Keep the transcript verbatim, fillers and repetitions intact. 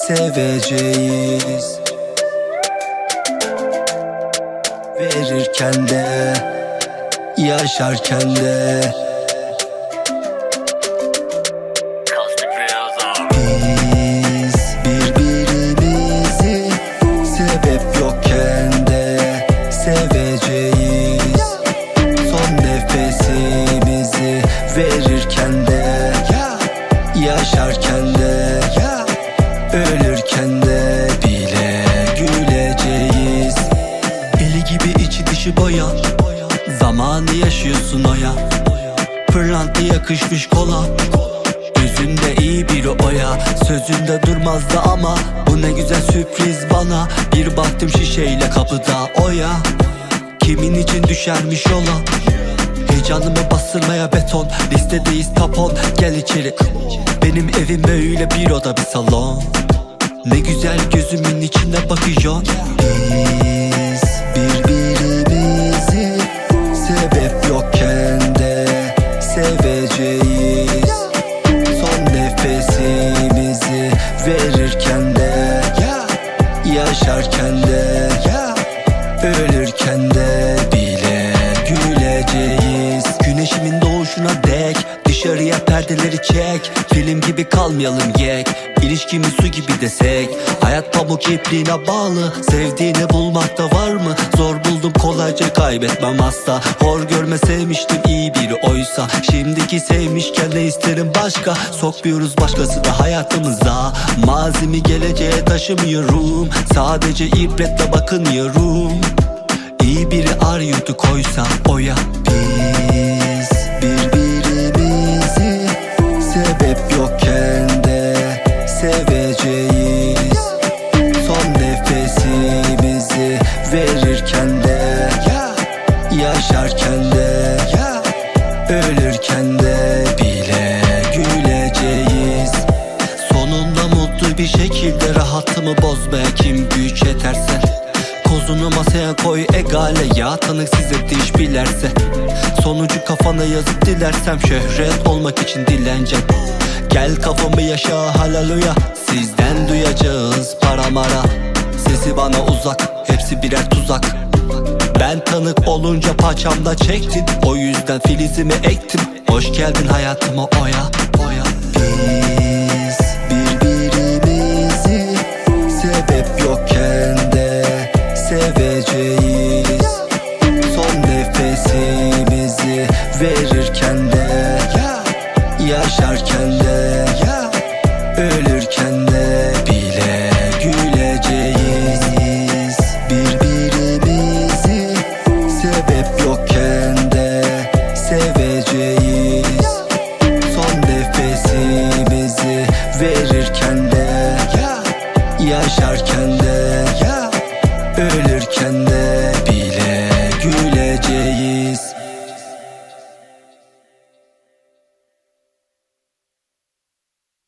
seveceğiz. Verirken de, yaşarken de. Biz birbirimizi sebep yokken de seveceğiz. Son nefesimizi verirken de, yaşarken de, ölürken de bile güleceğiz. Eli gibi içi dışı boya, zamanı yaşıyorsun oya. Pırlanta yakışmış kola, yüzünde iyi biri oya. Sözünde durmazdı ama bu ne güzel sürpriz bana. Bir baktım şişeyle kapıda oya. Kimin için düşermiş yola, heyecanımı bastırmaya beton. Listedeyiz tapon, gel içeri. Benim evim öyle bir oda bir salon. Ne güzel gözümün içine bakıyor. Biz birbirimizi sebep yokken de seveceğiz. Son nefesimizi verirken de, yaşarken de, ölürken de bile güleceğiz. Güneşimin doğuşuna dek dışarıya perdeleri çek. Film gibi kalmayalım yek, İlişkimiz su gibi desek. Hayat pamuk ipliğine bağlı, sevdiğini bulmakta var mı? Zor buldum kolayca kaybetmem asla. Hor görme sevmiştim iyi biri oysa. Şimdiki sevmişken ne isterim başka. Sokmuyoruz başkası da hayatımıza. Mazimi geleceğe taşımıyorum, sadece ibretle bakınıyorum. İyi biri arıyordu koysa oya. Biz birbirimizi sebep yokken de seveceğiz. Son nefesimizi verirken de, yaşarken de, ölürken de bile güleceğiz. Sonunda mutlu bir şekilde rahatımı bozmaya kim güç yeterse. Kozunu masaya koy egale ya, tanık size diş bilerse. Sonucu kafana yazıp dilersem şöhret olmak için dileneceğim. Gel kafamı yaşa haleluya, sizden duyacağız para mara. Sesi bana uzak, hepsi birer tuzak. Ben tanık olunca paçamda çektin, o yüzden filizimi ektim. Hoş geldin hayatıma oya, oya. Biz birbirimizi sebep yokken de seveceğiz. Son nefesimizi verirken de, yaşarken de, ölürken de bile güleceğiz. Birbirimizi sebep yokken de seveceğiz. Son nefesimizi verirken de, yaşarken de, ölürken de bile güleceğiz.